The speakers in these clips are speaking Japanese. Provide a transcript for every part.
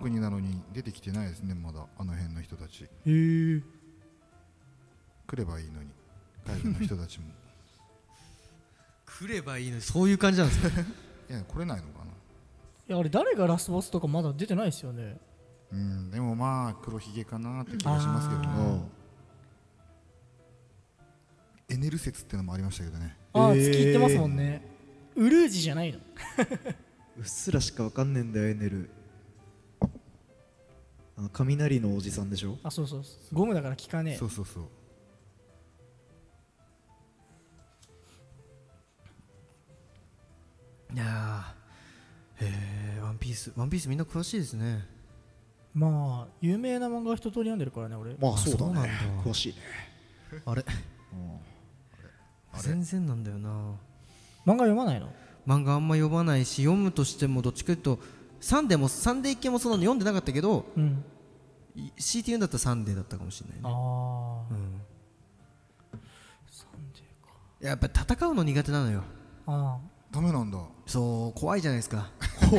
国なのに出てきてないですね、まだあの辺の人たち。 へえ。 来ればいいのに、海外の人たちも。 来ればいいのに、そういう感じなんですか。 いや、来れないのかな。 いや、あれ誰がラスボスとかまだ出てないですよね。 うん、でもまあ黒ひげかなって気がしますけどね。エネル説ってのもありましたけどね。 ああ、月行ってますもんね。ウルージじゃないの。 うっすらしかわかんねえんだよエネル。雷のおじさんでしょ。 あ、そうそうそう、ゴムだから効かねえ。 そうそうそう。 いやー、へえ、ワンピースみんな詳しいですね。 まあ有名な漫画は一通り読んでるからね、俺。 まあそうだそうなんだね、詳しいね。 あれ、 あれ全然なんだよな。 漫画読まないの？ 漫画あんま読まないし、読むとしてもどっちかというとサンデー一見もそんなの読んでなかったけど、 うん。 強いて言うんだったらサンデーだったかもしれないね。 ああ、 うん、 サンデーか。 やっぱり戦うの苦手なのよ。 あダメなんだ。 そう怖いじゃないですか。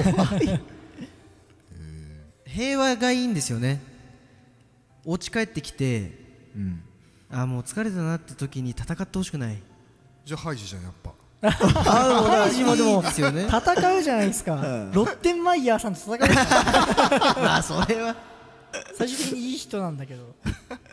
平和がいいんですよね。お家帰ってきて、あもう疲れたなって時に戦ってほしくない。 じゃあハイジじゃんやっぱ。 あ。ハイジもでもいいですよね。 戦うじゃないですか。ロッテンマイヤーさんと戦うじゃないですか。 まあそれは最終的にいい人なんだけど。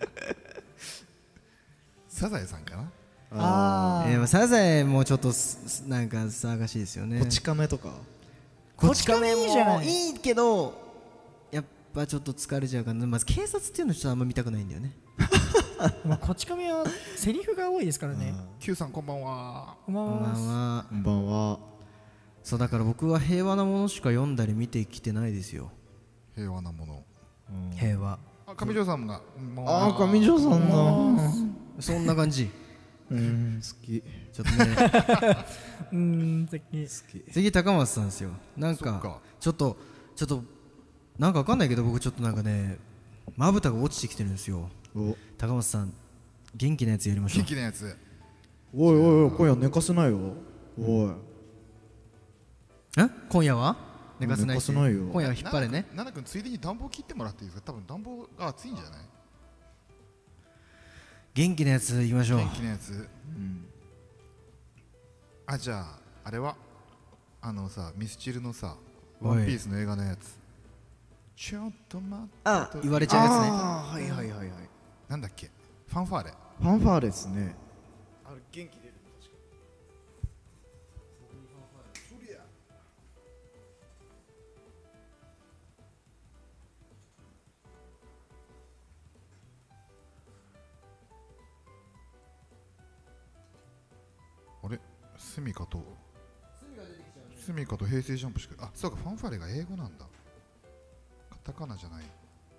サザエさんかな。 ああ。 サザエもちょっとなんか騒がしいですよね。 こち亀とか。 こち亀もいいじゃない。 いいけどやっぱちょっと疲れちゃうから、まず警察っていうのちょっとあんま見たくないんだよね。 まあこち亀はセリフが多いですからね。 Q さんこんばんは。 こんばんこんばんは。 は。 こんばんは。 そうだから僕は平和なものしか読んだり見てきてないですよ。 平和なもの。 平和。 あ、上条さんが。 ああ、上条さんだ。 そんな感じ。 好き。 ちょっとね。 素敵。 次高松さんですよ。なんかそっかちょっとなんかわかんないけど僕ちょっとなんかねまぶたが落ちてきてるんですよ。高松さん元気なやつやりましょう。 元気なやつ。 おいおいおい、今夜寝かせないよ。おい。 今夜は寝かせないし。 寝かせないよ今夜は引っ張れね。 奈々君ついでに暖房切ってもらっていいですか。多分暖房が暑いんじゃない。 元気なやつ言いましょう。 元気なやつ。あ、じゃああれはさ、ミスチルのさ、ワンピースの映画のやつ。ちょっと待って。 あ、言われちゃうやつね。 ああ、はいはいはいはい。 なんだっけ。ファンファーレ。 ファンファーレですね。あれ元気出る。 あれ、スミカと平成ジャンプしか。あ、そうか、ファンファーレが英語なんだ。カタカナじゃない。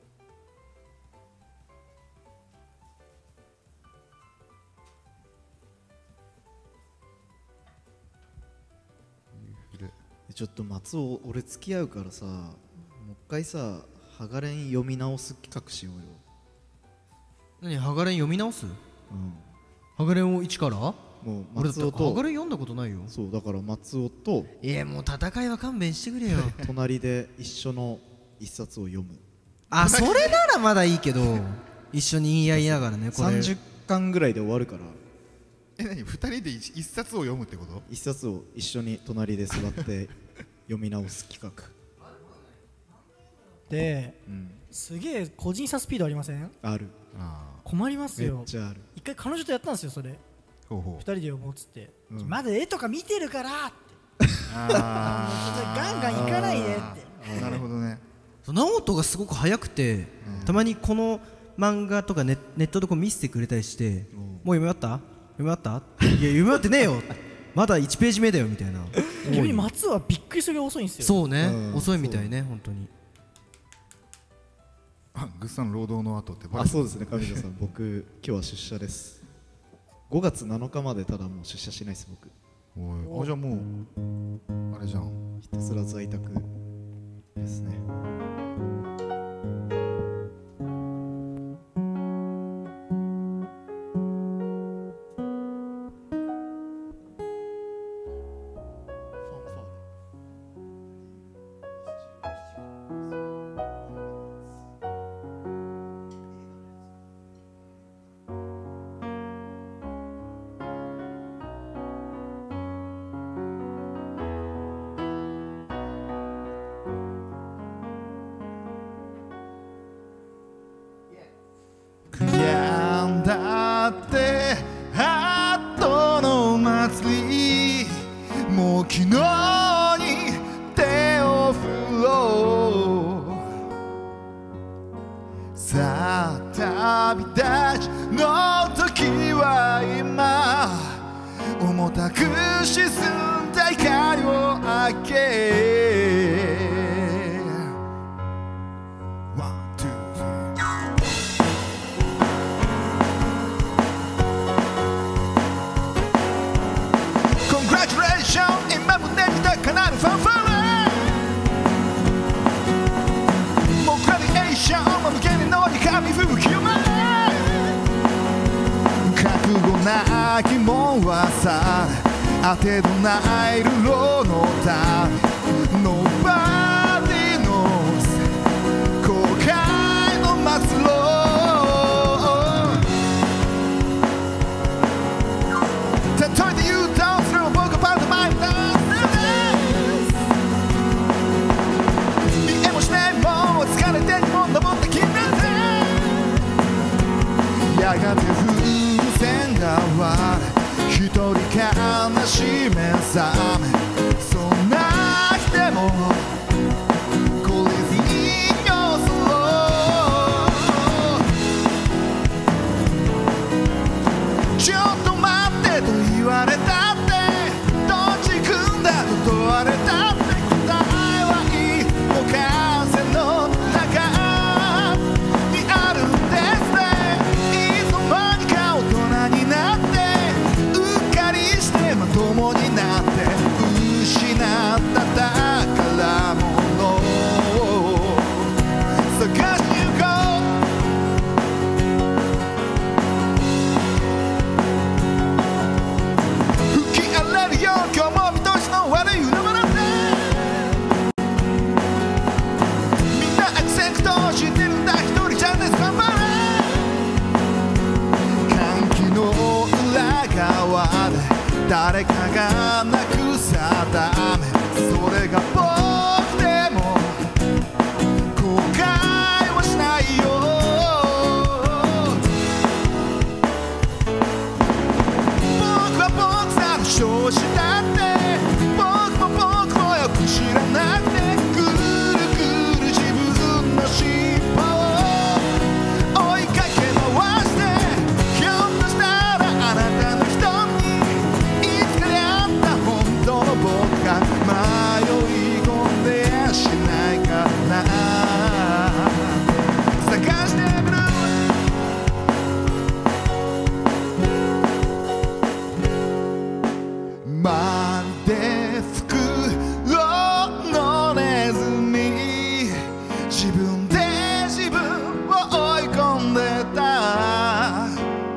ちょっと松尾、俺付き合うからさ、もう一回さ、ハガレン読み直す企画しようよ。 何、ハガレン読み直す？ハガレンを一から？ もう俺だって松尾とハガレン読んだことないよ。 そうだから松尾といやもう戦いは勘弁してくれよ。 隣で一緒の一冊を読む。 あ、それならまだいいけど一緒に言い合いながらね、これ 30巻ぐらいで終わるから。 何、2人で一冊を読むってこと？ 一冊を一緒に隣で座って読み直す企画。 で、すげえ個人差スピードありません？ ある。 困りますよ。 めっちゃある。 一回彼女とやったんですよ、それ。2人で読もうっつって、まだ絵とか見てるからって、ガンガンいかないでって。 なるほどね。 直人がすごく早くて、たまにこの漫画とかネットでこう見せてくれたりして、もう読み終わった？読み終わった？いや読み終わってねえよ。まだ1ページ目だよみたいな。 逆に松はびっくりするぐらい遅いんですよ。 そうね、遅いみたいね、本当に。 グッさん労働の後ってバレてる。 あ、そうですね、上条さん、僕今日は出社です。5月7日までただもう出社しないです僕。 おい、あ、じゃあもうあれじゃん。 ひたすら在宅ですね。 だって後の祭りもう昨日に手を振ろうさあ旅立ちの時は今重たく沈んだ光を開け今胸に高鳴るファンファーレもうグラディエーションも無限に乗り紙吹雪を舞覚悟なきもんはさ当てどないるロの旅 Nobody knows 後悔の末路例えて言うとそれは僕パートマイだ見えもしないもん疲れてにも登って気になってやがて風船が割れ一人悲しめ覚めそんな日でもこれでいいよそちょっと待ってと言われたってどっち行くんだと問われたって答えはいいもう風の中にあるんですねいつの間にか大人になってうっかりしてまともになって失った宝物を探しに行こう吹き荒れるよ今日も見通しの悪い海原でみんな悪戦苦闘してるんだ一人じゃね頑張れ歓喜の裏側で誰かがなくさだめそれが僕でも後悔はしないよ僕は僕さの少子だって僕もよく知らなくてぐるぐる自分の尻尾を追いかけ回してひょっとしたらあなたの瞳にいつか出会った本当の僕が迷い込んでやしないかな探してみるまるで袋のネズミ自分で自分を追い込んでた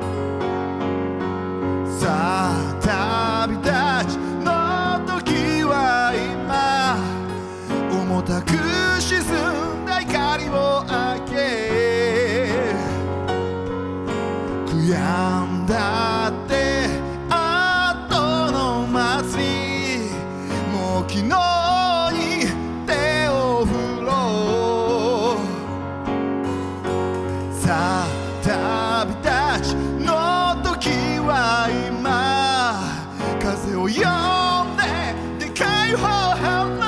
さあ旅立ちの時は今重たく沈んだ光を開け悔やんだって後の祭りもう昨日に手を振ろうさあ旅立ちの時は今風を呼んででかい方へ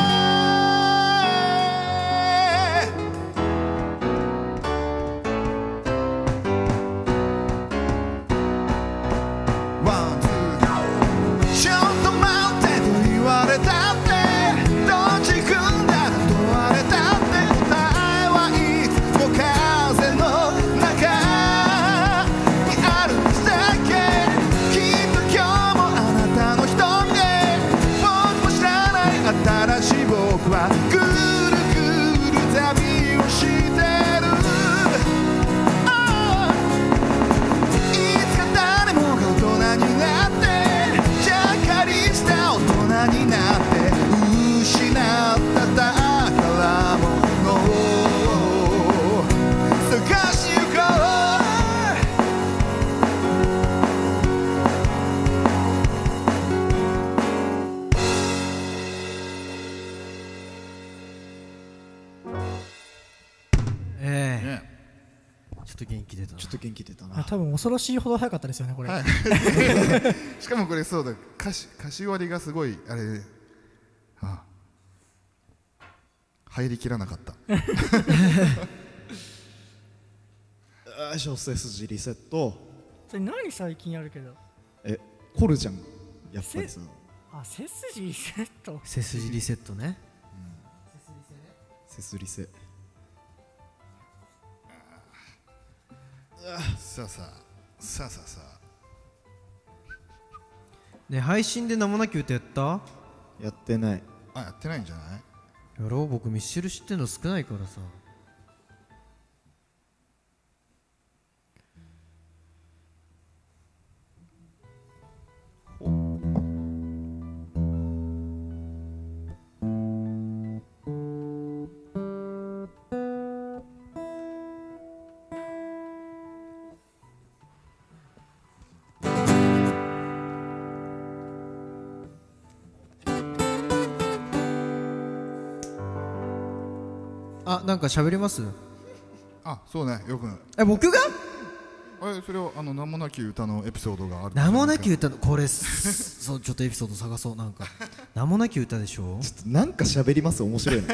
ちょっと待ってと言われたってどっち行くんだと問われたって答えはいつも風の中にあるんだっけきっと今日もあなたの瞳僕も知らない新しい僕はぐるぐる旅をしてるいつか誰もが大人になってちゃっかりした大人になって失った宝物を探し行こうちょっと元気出たな。 ちょっと元気出たな。 多分恐ろしいほど早かったですよねこれ、 はいしかもこれそうだ、歌詞割りがすごいあれ、入りきらなかった。 よいしょ、背筋リセット。 それ何最近やるけど凝るじゃんやっぱりさ。 背筋リセット。 背筋リセットね。 背筋リセ。 さあね、配信で名もなき歌やった？ やってない。 やってないんじゃない？ やろう。僕ミッシェル知ってんの少ないからさ。なんか喋ります？ そうね、よく。 僕が？ それを名もなき歌のエピソードがある。 名もなき歌のこれそうちょっとエピソード探そう。なんか名もなき歌でしょ。 ちょっとなんか喋ります。面白いな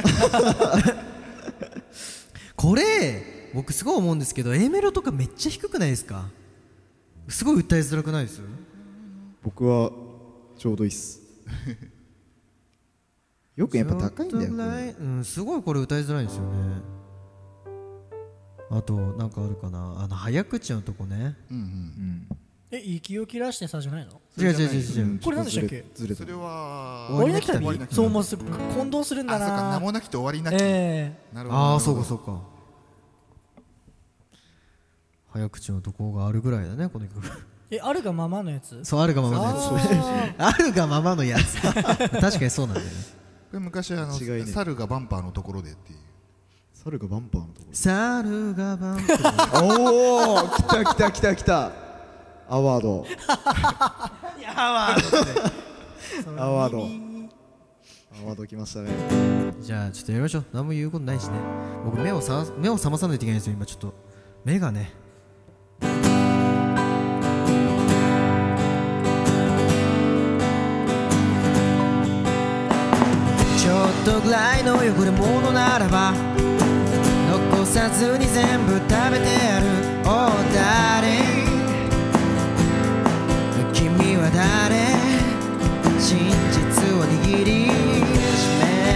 これ僕すごい思うんですけど A メロとかめっちゃ低くないですか？すごい歌いづらくないです？ 僕はちょうどいいっすよくやっぱ高いんだよこれ。 すごいこれ歌いづらいんですよね。あとなんかあるかな、早口のとこね。 息を切らしてさじゃないの？ 違う。 これ何でしたっけ？ ずれた。 それは終わりなき旅。そうもう混同するんだな。 そうか、名もなきと終わりなき。なるほど。 そうか。早口のとこがあるぐらいだねこの曲。 あるがままのやつ？ そう、あるがままのやつ。あるがままのやつ。確かにそうなんだよね。 これ昔猿がバンパーのところでっていう。 猿がバンパーのところ。 猿がバンパー。 おお、来た。アワード。アワード来ましたね。 じゃあちょっとやりましょう。何も言うことないしね。僕目を覚まさないといけないんですよ今。ちょっと目がね。ちょっとぐらいの汚れ物ならば残さずに全部食べてやる。Oh darling、君は誰？真実を握りし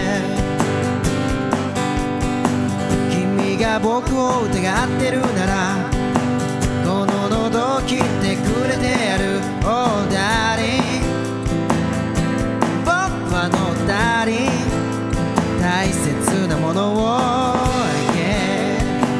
め、君が僕を疑ってるならこの喉を切ってくれてやる。Oh darling、僕はのダーリン、大切なものをあげ、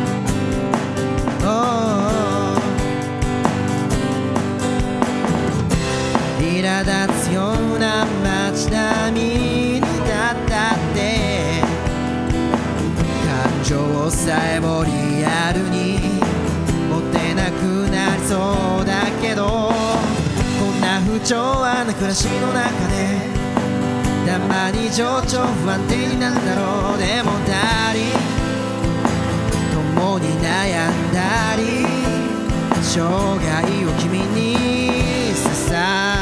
苛立つような街並みにだったって感情さえもリアルに持てなくなりそうだけど、こんな不調和な暮らしの中でたまに情緒不安定になるだろう。でもダーリン、共に悩んだり生涯を君に捧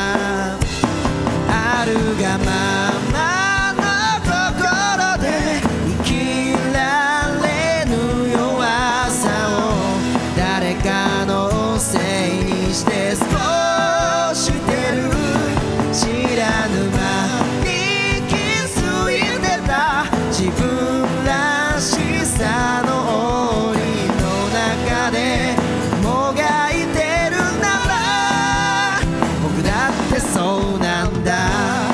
あるがままの心で生きられぬ弱さを誰かのせいにして少してる。知らぬ間に自分らしさの檻の中でもがいてるなら僕だってそうなんだ。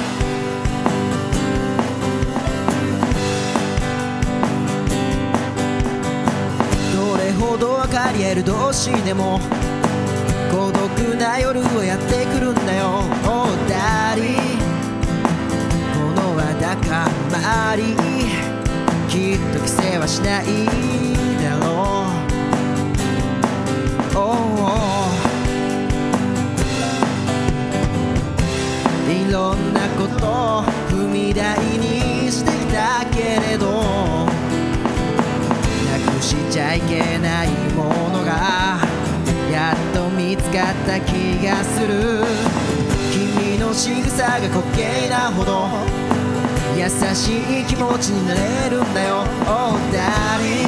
どれほど分かり合える同士でも孤独な夜をやってくるんだよ。Oh darling、だから周りきっと規制はしないだろう。いろんなことを踏み台にしてきたけれどなくしちゃいけないものがやっと見つかった気がする。君の仕草が滑稽なほど優しい気持ちになれるんだよ。Oh darling、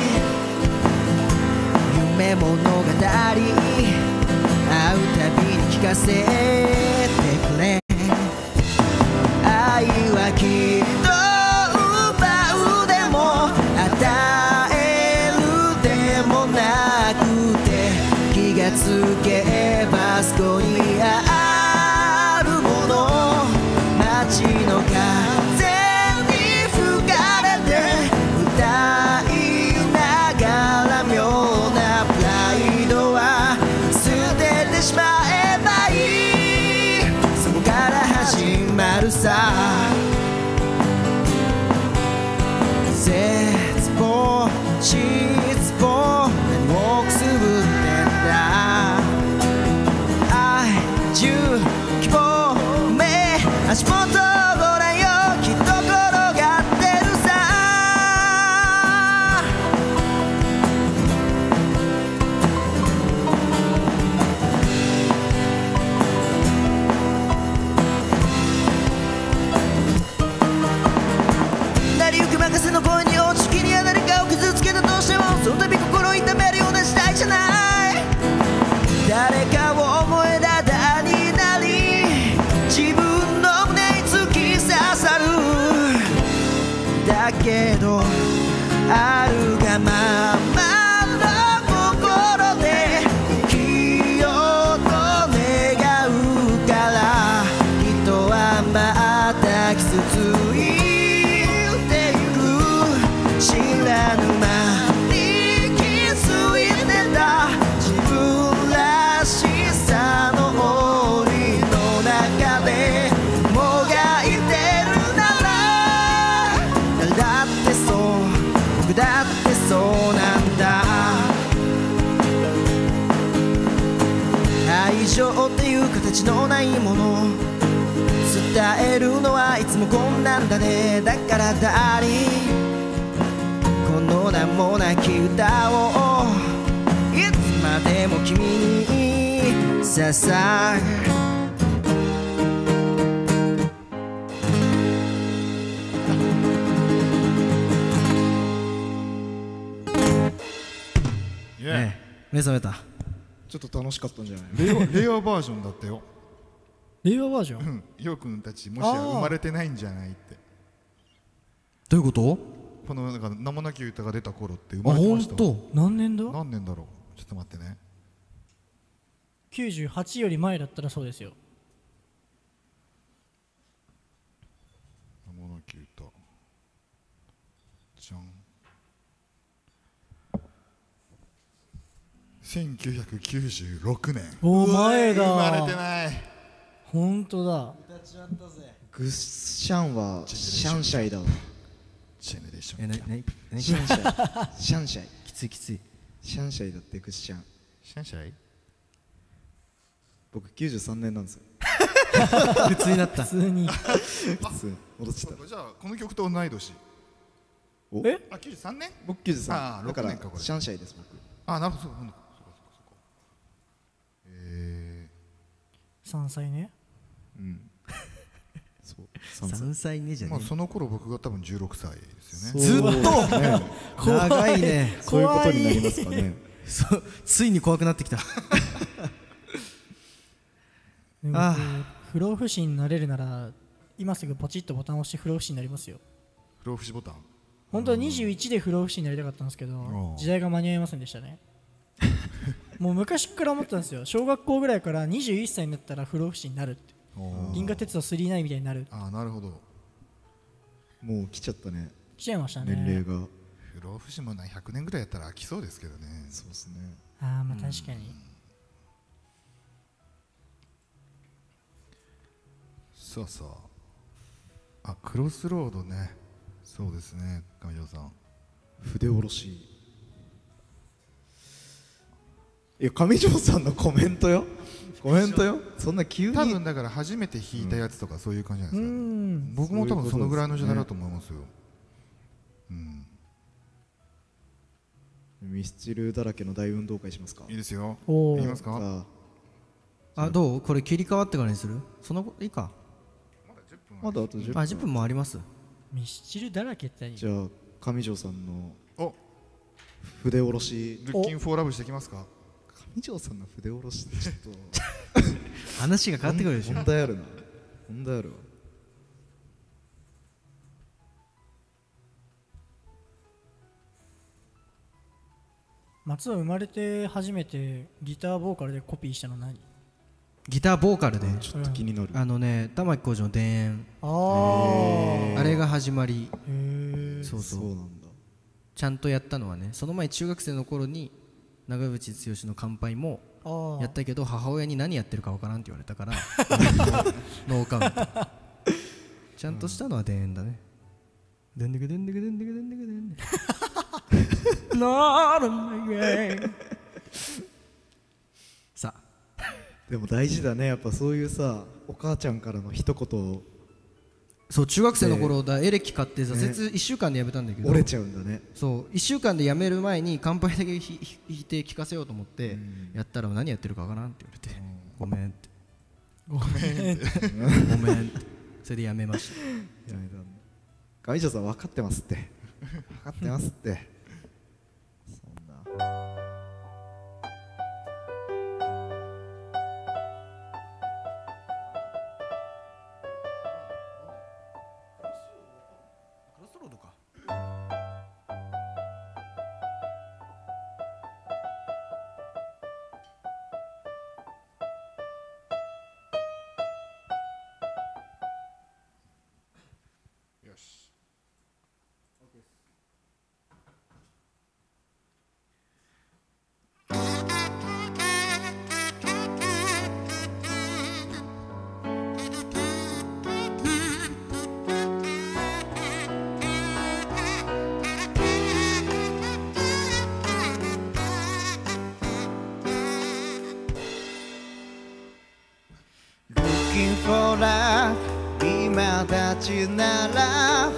夢物語会うたびに聞かせてくれ。愛はきっと奪うでも与えるでもなくて、気がつけばそこにあるもの、街の風に吹かれて歌いながら妙なプライドは捨ててしまえばいい。そこから始まるさ、絶望失望何をくすぶってんだ。愛中希望目足元ご覧よ、きっと転がってるさ。成り行き任せの声に落ち気には誰かを傷つけたとしても、その度心痛めるような時代じゃない。誰かを思えだだになり、自分の胸に突き刺さる。だけどあるがままの心で生きようと願うから、人はまた傷ついてゆく。知らぬ間に気づいてた自分らしさの檻の中でもがいてるなら、誰だってそう、僕だってそうなんだ。愛情っていう形のないもの、伝えるのはいつも困難だね。だからダーリン、この名もなき歌をいつまでも君に捧ぐ。目覚めた。 ちょっと楽しかったんじゃない？ 令和バージョンだったよ。 令和バージョン？ ようくんたちもしや生まれてないんじゃないって。 どういうこと？ このなんか名もなき歌が出た頃って生まれてました。 あ、ほんと？ 何年だ何年だろう。ちょっと待ってね。 98より前だったらそうですよ。 名もなき歌じゃん。1996年。 おー、前だ。 生まれてない。 ほんとだ。 グッシャンはシャンシャイだわ。 ジェネレーション。 シャンシャイ。シャンシャイ。 きついきつい。 シャンシャイだってグッシャン。 シャンシャイ？ 僕93年なんですよ。 普通になった。 普通に。 普通戻っちゃった。 じゃあこの曲と同い年。 お？ え？ あ、93年？ 僕93。 ああ、 だから 6年かこれ。 シャンシャイです僕。 あ、なるほど。そうか。 3歳ね。 うん。そう。 3歳ねじゃねまあその頃僕が多分16歳ですよね。 ずっとね。 長いね。 そういうことになりますかね。 ついに怖くなってきた。 でも不老不死になれるなら今すぐポチッとボタンを押して不老不死になりますよ。 不老不死ボタン。 本当は21で不老不死になりたかったんですけど、時代が間に合いませんでしたね。もう昔から思ったんですよ。小学校ぐらいから21歳になったら不老不死になるって。銀河鉄道999みたいになる。 ああ、なるほど。 もう来ちゃったね。 来ちゃいましたね。 年齢が。 不老不死も100年ぐらいやったら飽きそうですけどね。 そうですね。 ああ、まあ確かに。 さあさあ。あ、クロスロードね。そうですね、上条さん。 筆下ろし。いや、上条さんのコメントよ。コメントよ。そんな急に。 多分だから初めて弾いたやつとかそういう感じじゃないですか。僕も多分そのぐらいの時代だと思いますよ。うん。 ミスチルだらけの大運動会しますか。 いいですよ。 おーいきますか。 どうこれ切り替わってからにする？そのいいか。 まだあと10分。 10分もあります。 ミスチルだらけって何？ じゃあ上条さんのお、 筆下ろし。 ルッキンフォーラブしてきますか。 上条さんの筆下ろしってちょっと話が変わってくるでしょ。 問題あるな。問題あるわ。 松は生まれて初めてギターボーカルでコピーしたの何？ ギターボーカルでちょっと気になる。 玉置浩二の田園、 ああれが始まり。 あ。へえ。 そうそうそうなんだ。 ちゃんとやったのはね、その前中学生の頃に長渕剛の乾杯もああ。 やったけど母親に何やってるかわからんって言われたからノーカウント。ちゃんとしたのは田園だね。でんでくでんでくでんでくでんでくでんでNot on my way さあでも大事だね、やっぱそういうさ、お母ちゃんからの一言をそう中学生の頃だエレキ買って挫折1週間でやめたんだけど、 折れちゃうんだね。 そう1週間でやめる前に乾杯だけ弾いて聴かせようと思ってやったら何やってるかわからんって言われてごめんってごめん。 ごめんってそれでやめました。 やめたんだ。上条さん分かってますって分かってますってそんな。 クロスロードか。 よし。 Looking for love 今立ちなら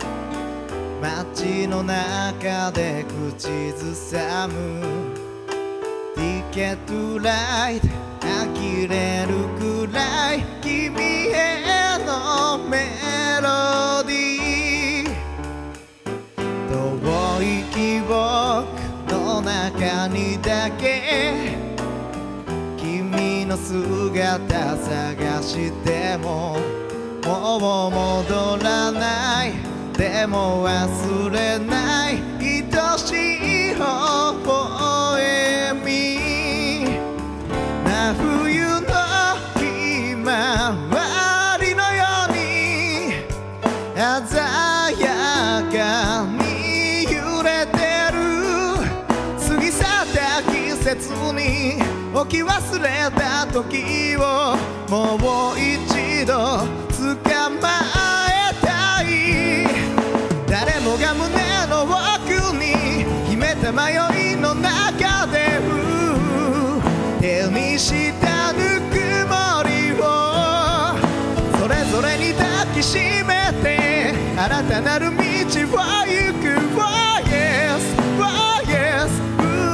街の中で口ずさむティケットライト呆れるくらい君へのメロディー遠い記憶の中にだけ君の姿探してももう戻らないでも忘れない愛しい微笑み真冬のひまわりのように鮮やかに揺れてる過ぎ去った季節に置き忘れた時をもう一度捕まえたい誰もが胸の奥に秘めた迷いの中で手にしたぬくもりをそれぞれに抱きしめて新たなる道を行く Oh yes, oh yes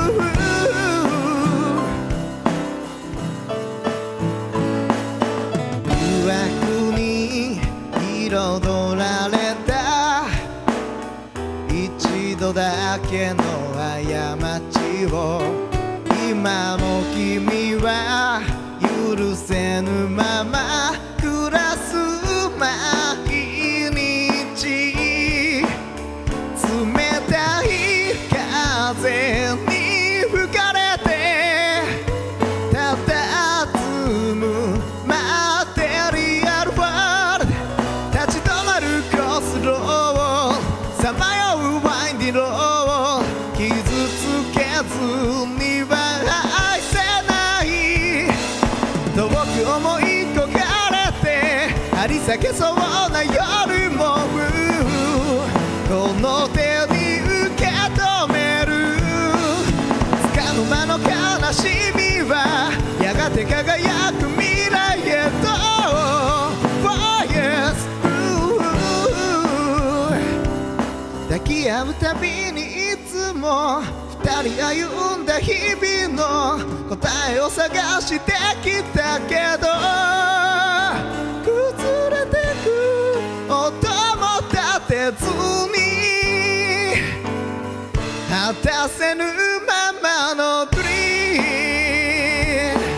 彩られた一度だけの過ちを今も君は許せぬまま暮らす毎日冷たい風に吹かれてたたずむマテリアルワールド立ち止まるコスローさまようワインディロー傷つけずには愛せない遠く思い焦がれて張り裂けそうな夜もこの手に受け止める束の間の悲しみはやがて輝く未来へとOh yes抱き合うたびにいつも二二人歩んだ日々の答えを探してきたけど、崩れてく音も立てずに果たせぬままのドリーム。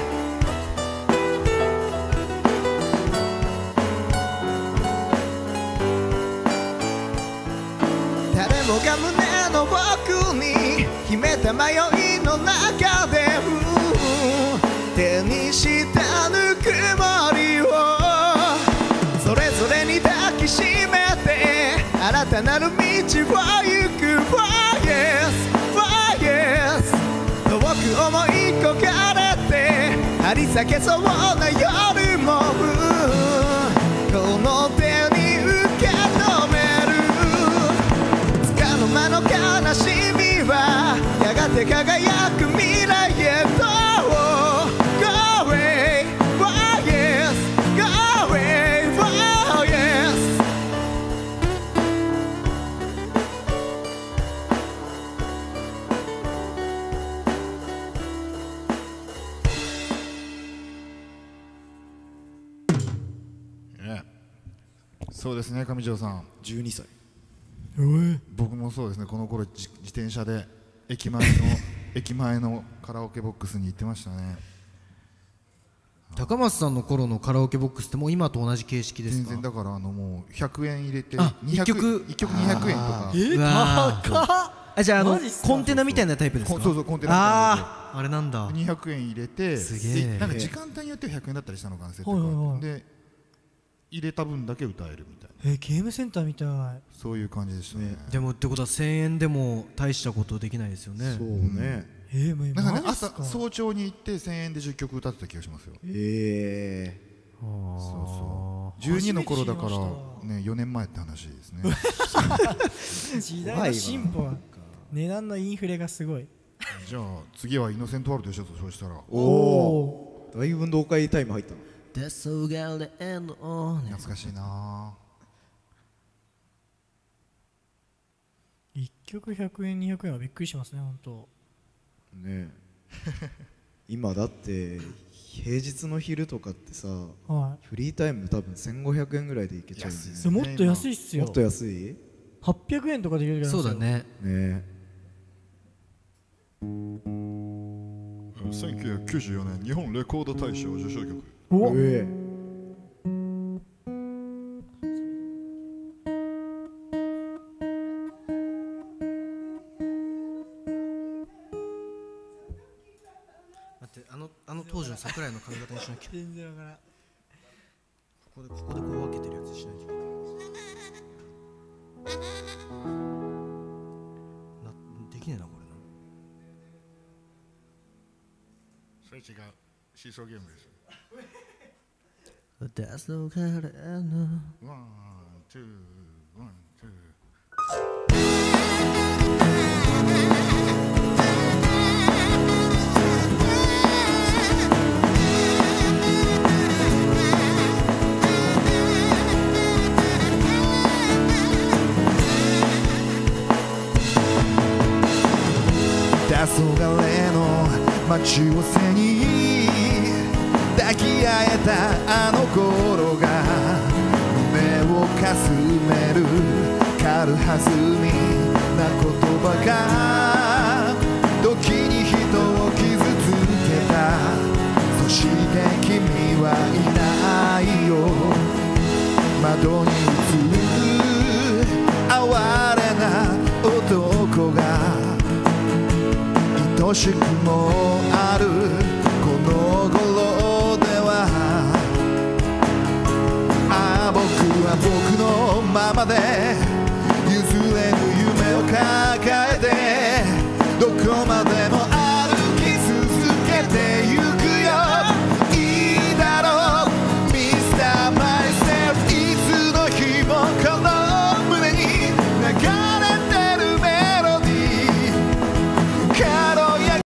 誰もが胸の奥に秘めた迷いの中で手にしたぬくもりをそれぞれに抱きしめて新たなる道を行く Far yes, far yes 遠く思い焦がれて張り裂けそうな夜もこの手に受け止めるつかの間の悲しみはやがて輝く未来へと Go away, far yes, go away, far yes。 そうですね、上条さん。 12歳。 僕もそうですね、この頃自転車で駅前のカラオケボックスに行ってましたね。 高松さんの頃のカラオケボックスってもう今と同じ形式ですか？ 全然だからもう100円入れて 1曲 200円とか。 高っ。 じゃあマジっすか？ コンテナみたいなタイプですか？ そうそうコンテナみたいなあれなんだ。 200円入れて、 すげえなんか時間帯によっては100円だったりしたのかな、設定はいはいはいがで入れた分だけ歌えるみたいな、 ゲームセンターみたい。 そういう感じでしたね。 でもってことは1000円でも大したことできないですよね。 そうね。 もうなんかね、 マジっすか？ 早朝に行って1000円で10曲歌ってた気がしますよ。そうそう12の頃だからね、4年前って話ですね。 時代の進歩は値段のインフレがすごい。 じゃあ次はイノセントワールドでしょ。そうしたらおお、だいぶ運動会タイム入ったの。 黄昏の懐かしいな。 1曲100円200円はびっくりしますね、本当ね今だって平日の昼とかってさ、 はフリータイム多分1500円ぐらいでいけちゃうよね。 い。もっと安いっすよ。 もっと安い 800円とかできるじゃないですか。 そうだね。 ね。 1994年日本レコード大賞受賞曲。 おっ、 待って、あの当時の桜井の髪型にしなきゃ。 全然わからん。 ここでこう分けてるやつしないと。できねえなこれな。 それ違う、シーソーゲームです。 黄昏のワン、ツー、ワン、ツー。黄昏の待ち合わせに抱き合えたあの頃が胸をかすめる軽はずみな言葉が時に人を傷つけた。そして君はいないよ。窓に映る哀れな男が愛しくもあるこの頃では、僕は僕のままで